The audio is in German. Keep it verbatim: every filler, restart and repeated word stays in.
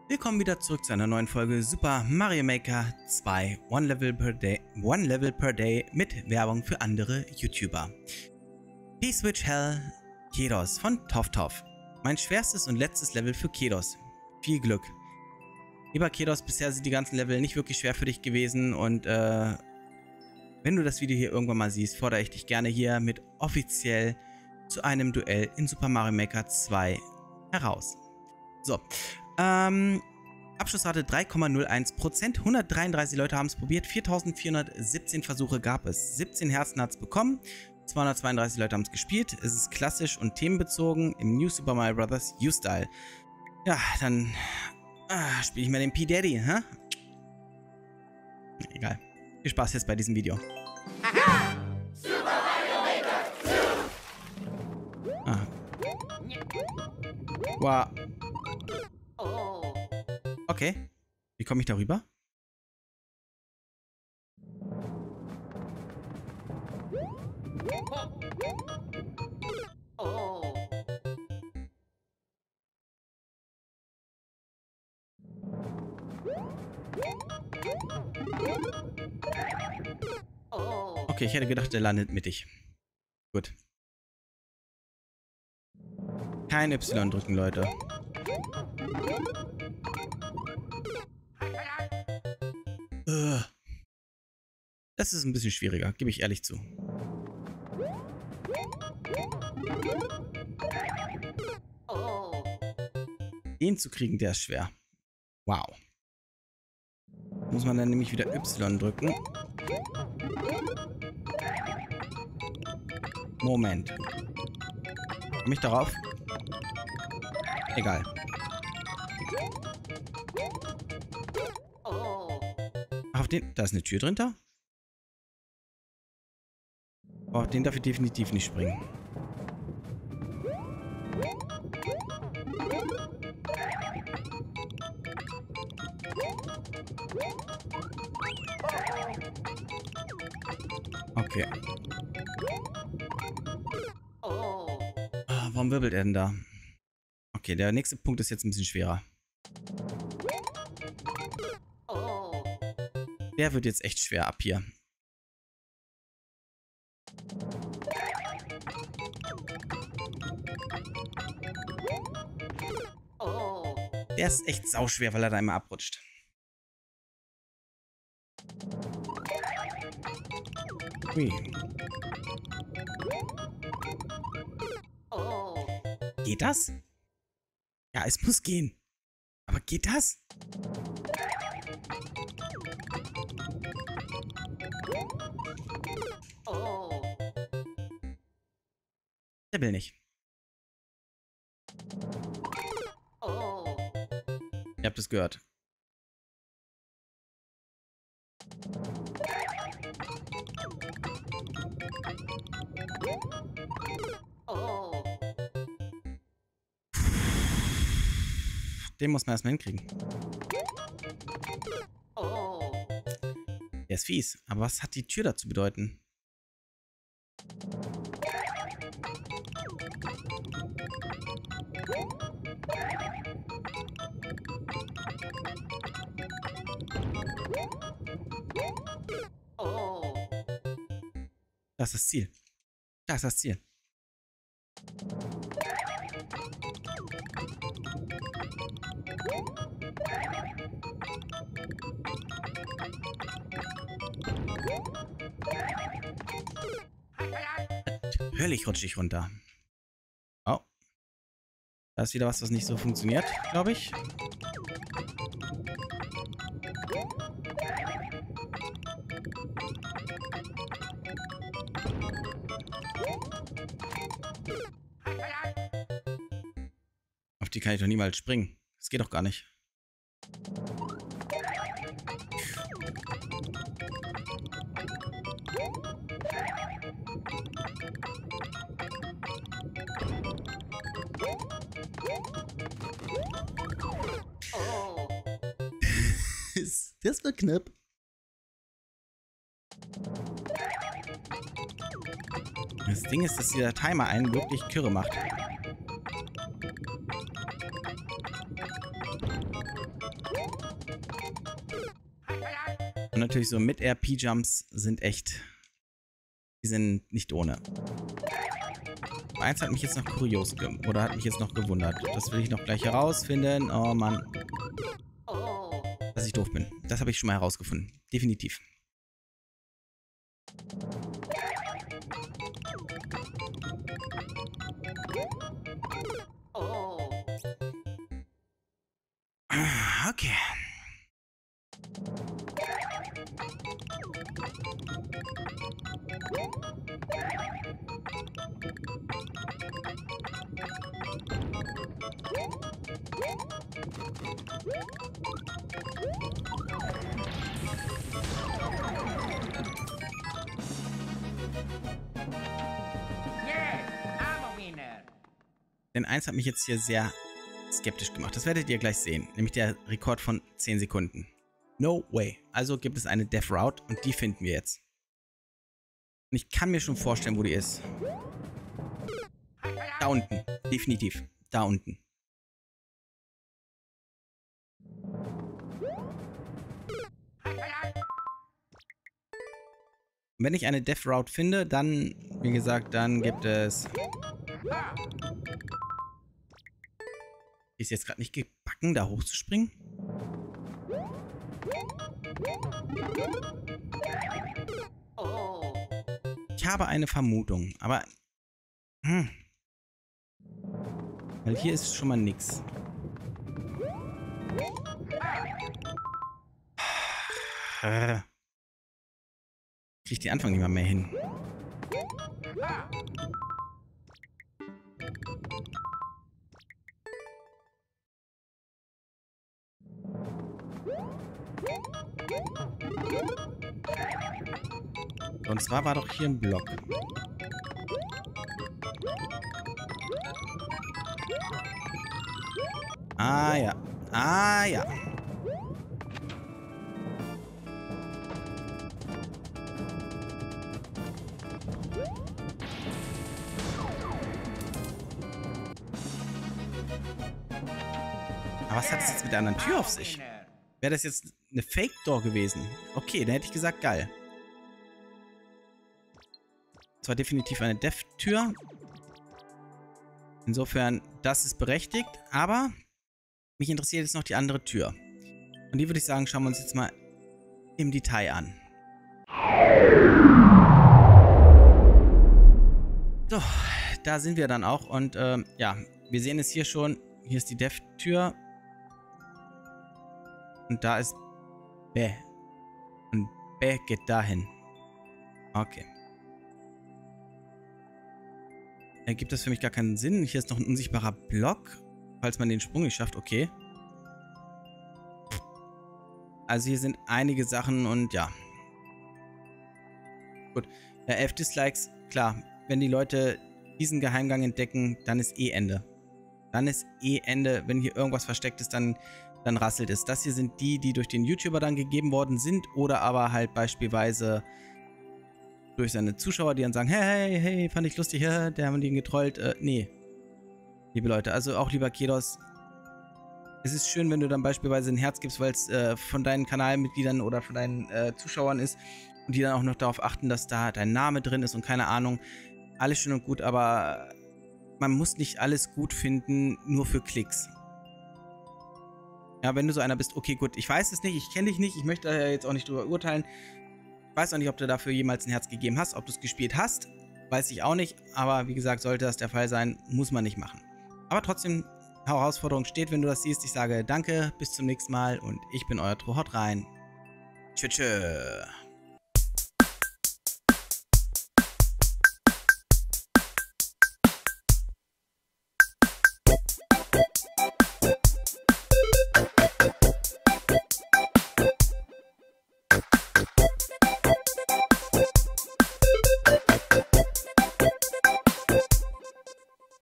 Willkommen wieder zurück zu einer neuen Folge Super Mario Maker zwei One Level per Day, One Level per Day mit Werbung für andere YouTuber. P-Switch Hell Kedos von Toff-Toff. Mein schwerstes und letztes Level für Kedos. Viel Glück. Lieber Kedos, bisher sind die ganzen Level nicht wirklich schwer für dich gewesen und äh, wenn du das Video hier irgendwann mal siehst, fordere ich dich gerne hier mit offiziell zu einem Duell in Super Mario Maker zwei heraus. So. Ähm, Abschlussrate drei Komma null eins Prozent, hundertdreiunddreißig Leute haben es probiert, viertausendvierhundertsiebzehn Versuche gab es, siebzehn Herzen hat es bekommen, zweihundertzweiunddreißig Leute haben es gespielt, es ist klassisch und themenbezogen im New Super Mario Bros. U-Style. Ja, dann ah, spiele ich mal den P-Daddy, hä? Egal. Viel Spaß jetzt bei diesem Video. Aha! Super Mario Maker! Ah. Wow. Oh. Okay. Wie komme ich darüber? Oh. Oh. Okay, ich hätte gedacht, der landet mittig. Gut. Kein Y drücken, Leute. Das ist ein bisschen schwieriger, gebe ich ehrlich zu. Oh. Den zu kriegen, der ist schwer. Wow. Muss man dann nämlich wieder Y drücken. Moment. Komme ich darauf? Egal. Oh. Auf den... Da ist eine Tür drin, da? Auf den darf ich definitiv nicht springen. Okay. Oh. Ah, warum wirbelt er denn da? Okay, der nächste Punkt ist jetzt ein bisschen schwerer. Oh. Der wird jetzt echt schwer ab hier. Oh. Der ist echt sauschwer, weil er da immer abrutscht. Ui. Oh. Geht das? Ja, es muss gehen. Aber geht das? Oh. Der will nicht. Oh. Ihr habt es gehört. Oh. Den muss man erstmal hinkriegen. Oh. Der ist fies. Aber was hat die Tür da zu bedeuten? Oh. Das ist das Ziel. Das ist das Ziel. Natürlich rutsche ich runter. Oh. Da ist wieder was, was nicht so funktioniert, glaube ich. Auf die kann ich doch niemals springen. Das geht doch gar nicht. Oh. Das wird knapp. Das Ding ist, dass dieser Timer einen wirklich kirre macht. Und natürlich so Mid-Air-P-Jumps sind echt, die sind nicht ohne. Eins hat mich jetzt noch kurios ge oder hat mich jetzt noch gewundert. Das will ich noch gleich herausfinden. Oh Mann. Oh. Dass ich doof bin. Das habe ich schon mal herausgefunden. Definitiv. Oh. Okay. Denn eins hat mich jetzt hier sehr skeptisch gemacht. Das werdet ihr gleich sehen. Nämlich der Rekord von zehn Sekunden. No way. Also gibt es eine Death Route und die finden wir jetzt. Und ich kann mir schon vorstellen, wo die ist. Da unten. Definitiv. Da unten. Und wenn ich eine Death Route finde, dann, wie gesagt, dann gibt es... Ist jetzt gerade nicht gebacken, da hochzuspringen? Oh. Ich habe eine Vermutung, aber... Hm. Weil hier ist schon mal nix. Äh. Ich krieg den Anfang nicht mal mehr hin. Und zwar war doch hier ein Block. Ah ja. Ah ja. Aber was hat es jetzt mit der anderen Tür auf sich? Wäre das jetzt eine Fake-Door gewesen? Okay, dann hätte ich gesagt, geil. Das war definitiv eine Death-Tür. Insofern, das ist berechtigt. Aber mich interessiert jetzt noch die andere Tür. Und die würde ich sagen, schauen wir uns jetzt mal im Detail an. So, da sind wir dann auch. Und ähm, ja, wir sehen es hier schon. Hier ist die Death-Tür. Und da ist B. Und B geht dahin. Okay. Ergibt das für mich gar keinen Sinn. Hier ist noch ein unsichtbarer Block. Falls man den Sprung nicht schafft. Okay. Also hier sind einige Sachen und ja. Gut. Ja, elf Dislikes. Klar, wenn die Leute diesen Geheimgang entdecken, dann ist eh Ende. Dann ist eh Ende. Wenn hier irgendwas versteckt ist, dann... dann rasselt es. Das hier sind die, die durch den YouTuber dann gegeben worden sind oder aber halt beispielsweise durch seine Zuschauer, die dann sagen, hey, hey, hey, fand ich lustig, der haben die getrollt. Äh, nee. Liebe Leute, also auch lieber Kedos, es ist schön, wenn du dann beispielsweise ein Herz gibst, weil es äh, von deinen Kanalmitgliedern oder von deinen äh, Zuschauern ist und die dann auch noch darauf achten, dass da dein Name drin ist und keine Ahnung. Alles schön und gut, aber man muss nicht alles gut finden, nur für Klicks. Ja, wenn du so einer bist, okay, gut, ich weiß es nicht, ich kenne dich nicht, ich möchte da jetzt auch nicht drüber urteilen. Ich weiß auch nicht, ob du dafür jemals ein Herz gegeben hast, ob du es gespielt hast, weiß ich auch nicht. Aber wie gesagt, sollte das der Fall sein, muss man nicht machen. Aber trotzdem, Herausforderung steht, wenn du das siehst. Ich sage danke, bis zum nächsten Mal und ich bin euer Tro, haut rein. Tschö, tschö.